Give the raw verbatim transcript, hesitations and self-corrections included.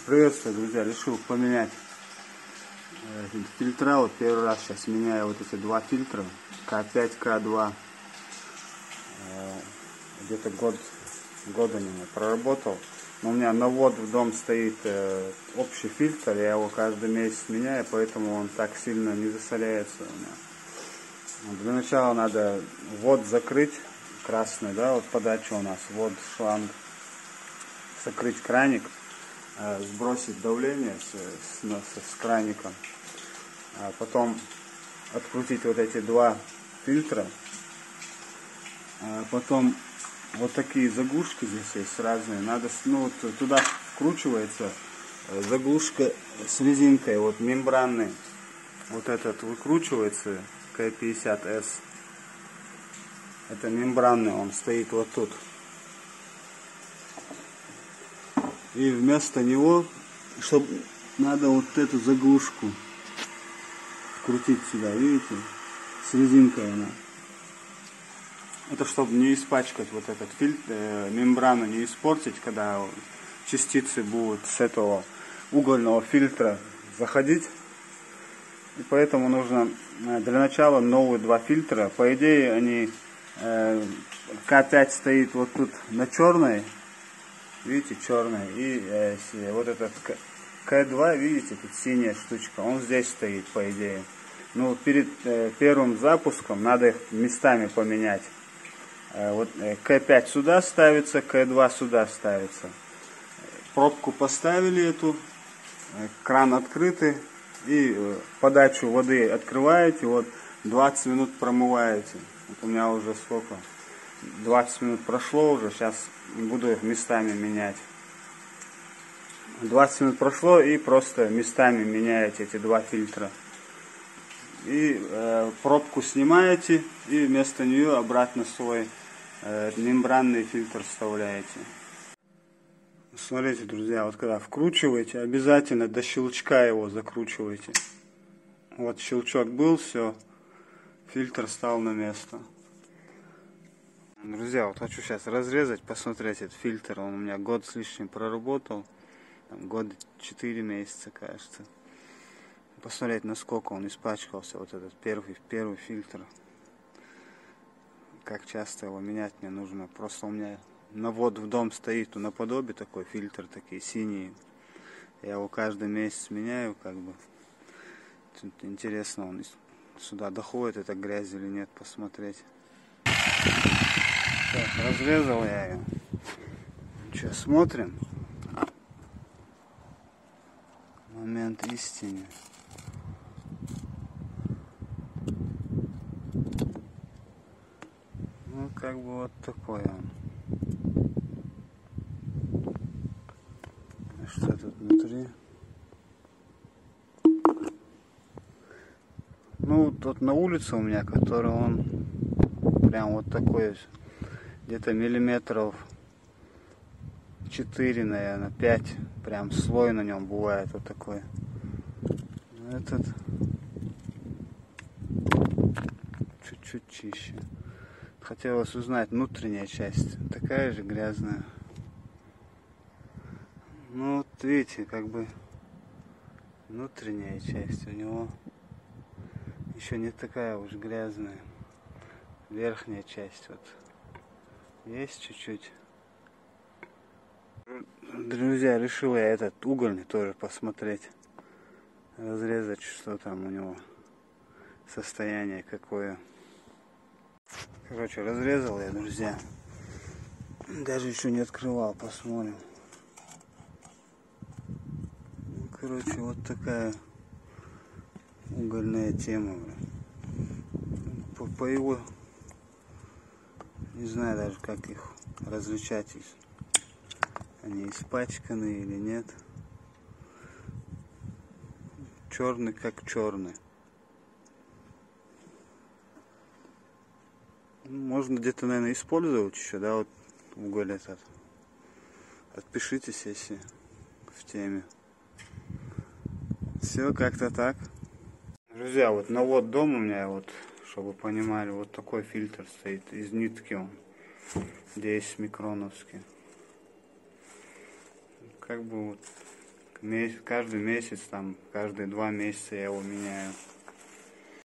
Приветствую, друзья! Решил поменять э, фильтра. Вот первый раз сейчас меняю вот эти два фильтра. К пять, К два. Э, Где-то год, год они проработал. Но у меня на ввод в дом стоит э, общий фильтр. Я его каждый месяц меняю, поэтому он так сильно не засоряется у меня. Для начала надо ввод закрыть. Красный, да, вот подача у нас. Вот шланг. Закрыть краник. Сбросить давление с, с, с краником, а потом открутить вот эти два фильтра, а потом вот такие заглушки здесь есть разные, надо, ну, туда вкручивается заглушка с резинкой, вот мембранный, вот этот выкручивается К пятьдесят С, это мембранный, он стоит вот тут. И вместо него, чтобы надо вот эту заглушку крутить сюда, видите, с резинкой она. Это чтобы не испачкать вот этот фильтр, э, мембрану не испортить, когда частицы будут с этого угольного фильтра заходить. И поэтому нужно для начала новые два фильтра. По идее они э, К пять стоит вот тут на черной. Видите, черный. И э, вот этот К два, видите, тут синяя штучка, он здесь стоит, по идее. Ну, перед э, первым запуском надо их местами поменять. Э, вот э, К пять сюда ставится, К два сюда ставится. Пробку поставили эту, э, кран открытый, и э, подачу воды открываете, вот двадцать минут промываете. Вот у меня уже сколько? двадцать минут прошло уже, сейчас буду их местами менять. двадцать минут прошло, и просто местами меняете эти два фильтра. И э, пробку снимаете, и вместо нее обратно свой э, мембранный фильтр вставляете. Смотрите, друзья, вот когда вкручиваете, обязательно до щелчка его закручивайте. Вот щелчок был, все, фильтр стал на место. Друзья, вот хочу сейчас разрезать, посмотреть этот фильтр. Он у меня год с лишним проработал. Там, год четыре месяца, кажется. Посмотреть, насколько он испачкался, вот этот первый, первый фильтр. Как часто его менять мне нужно. Просто у меня на ввод в дом стоит наподобие такой фильтр, такие синие. Я его каждый месяц меняю, как бы. Тут интересно, он сюда доходит, эта грязь или нет, посмотреть. Так, разрезал я ее. Что, смотрим? Момент истины. Ну, как бы вот такой он. Что тут внутри? Ну, тут на улице у меня, который он прям вот такой, где-то миллиметров четыре, наверное, пять, прям слой на нем бывает вот такой. Этот чуть-чуть чище. Хотелось узнать, внутренняя часть такая же грязная. Ну вот видите, как бы внутренняя часть у него еще не такая уж грязная. Верхняя часть вот есть чуть-чуть. Друзья, решил я этот угольный тоже посмотреть, разрезать, что там у него состояние какое. Короче, разрезал я, друзья, даже еще не открывал, посмотрим. Короче, вот такая угольная тема. По, по его, не знаю даже, как их различать, они испачканы или нет. Черный как черный. Можно где-то, наверное, использовать еще, да, вот уголь этот. Отпишитесь, если в теме. Все как-то так. Друзья, вот на ввод дом у меня, вот, чтобы вы понимали, вот такой фильтр стоит, из нитки он, десять микроновский. Как бы вот Месяц, каждый месяц, там, каждые два месяца я его меняю.